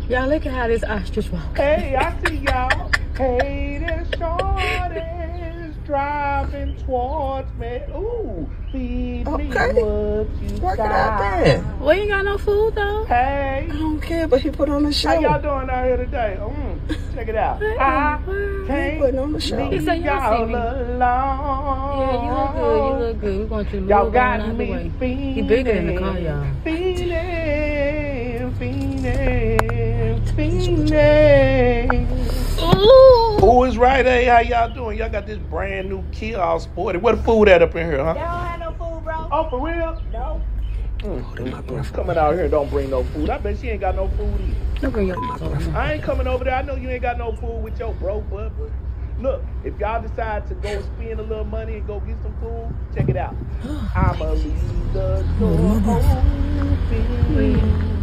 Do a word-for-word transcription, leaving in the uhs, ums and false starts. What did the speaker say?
Y'all look at how this ostrich walk. Hey, I see y'all. Hey, this shorty's driving towards me. Ooh, feed Okay. me what you Work got. it out there. We ain't got no food though. Hey, I don't care, but he put on the show. how y'all doing out here today? Mm, check it out. Hey, I word. can't putting on the show. He leave said, y'all y'all see me. alone. Yeah, you look good. You look good. We want you to Y'all move got on out the me way. feeling. He bigger than the car, y'all. Feeling, feeling, feeling. Ooh. Who is right? Hey, how y'all doing? Y'all got this brand new Kia all sporty. Where the food at up in here, huh? They don't have no food, bro. Oh, for real? No. Mm, mm, mm. Coming out here and don't bring no food. I bet she ain't got no food either. Don't bring your I ain't coming over there. I know you ain't got no food with your bro, but look, if y'all decide to go spend a little money and go get some food, check it out. I'ma leave the door open.